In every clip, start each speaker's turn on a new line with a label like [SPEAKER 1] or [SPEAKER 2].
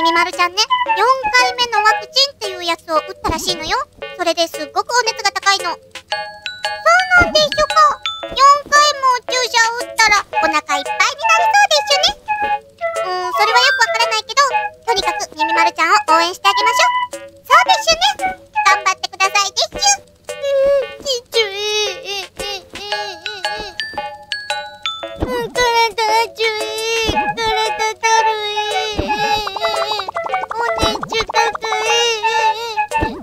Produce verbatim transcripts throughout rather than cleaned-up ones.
[SPEAKER 1] みみまるちゃんね、よんかいめのワクチンっていうやつを打ったらしいのよ。それですっごくお熱が高いの。そうなんでしょか。よんかいも注射を打ったらお腹いっぱいになりそうですよね。うーん、それはよくわからないけど、とにかくみみまるちゃんを応援してあげましょう。そうですよね。頑張ってくださいですよ。うーん、ちっちゃい。体熱い。体だるい。お熱高い。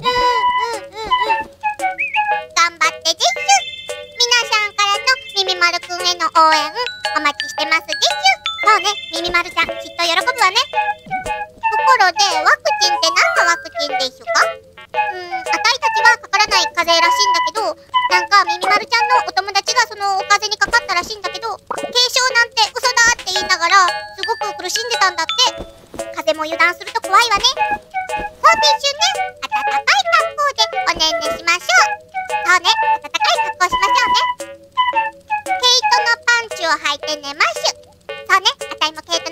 [SPEAKER 1] 頑張ってです。皆さんからのみみまるくんへの応援お待ちしてますです。そうね、みみまるちゃんきっと喜ぶわね。ところでワクチンって何のワクチンでしょうか？うーん、あたいたちはかからない風邪らしいんだけど、なんかみみまるちゃんのお友達がそのお風邪にかかったらしいんだけど、軽症なんて嘘だって言いながらすごく苦しんでたんだって。風邪も油断すると怖いわね。そうですよね。暖かい格好でおねんねしましょう。そうね、暖かい格好しましょうね。毛糸のパンツを履いて寝ましゅ。そうね、あたいも毛糸